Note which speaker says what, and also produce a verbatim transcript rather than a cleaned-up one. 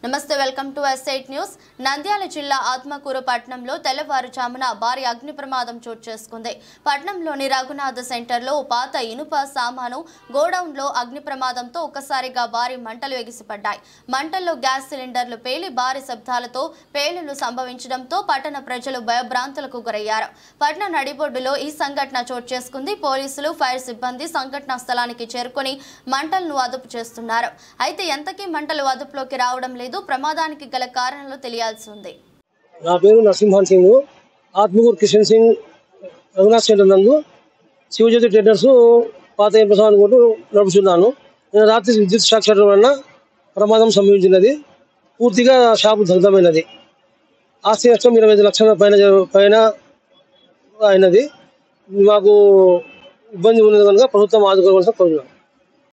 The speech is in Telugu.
Speaker 1: నమస్తే welcome to S eight news. Nandyal జిల్లా ఆత్మకూరు పట్టణంలో తెల్లవారుజామున భారీ అగ్ని ప్రమాదం చోటు చేసుకుంది. పట్టణంలోని రఘునాథ సెంటర్లో పాత ఇనుప సామాను గోడౌన్లో అగ్ని ప్రమాదంతో ఒక్కసారిగా భారీ మంటలు ఎగిసిపడ్డాయి. మంటల్లో గ్యాస్ సిలిండర్లు పేలి భారీ శబ్దాలతో పేలులు సంభవించడంతో పట్టణ ప్రజలు భయభ్రాంతులకు గురయ్యారు. పట్టణ నడిబొడ్డులో ఈ సంఘటన చోటు చేసుకుంది. పోలీసులు, ఫైర్ సిబ్బంది సంఘటనా స్థలానికి చేరుకుని మంటలను అదుపు చేస్తున్నారు. అయితే ఎంతకీ మంటలు అదుపులోకి రావడం లేదు. ప్రమాదానికి గల కారణాలు తెలియాల్సి ఉంది.
Speaker 2: నా పేరు నరసింహన్ సింగ్. ఆత్మకూరు కిషన్ సింగ్ రఘునాథ్ సెంటర్ నందు శివజ్యోతి ట్రేడర్స్ పాత ప్రసాదం కొట్టు నడుపుతున్నాను. నేను రాత్రి విద్యుత్ షాక్ షాట్ వలన ప్రమాదం సంభవించినది. పూర్తిగా షాపు దగ్ధమైనది. ఆస్తి నష్టం ఇరవై ఐదు లక్షల పైన పైన అయినది. మాకు ఇబ్బంది ఉన్నది కనుక ప్రభుత్వం ఆదుకోవాల్సిన కోరుతున్నాం.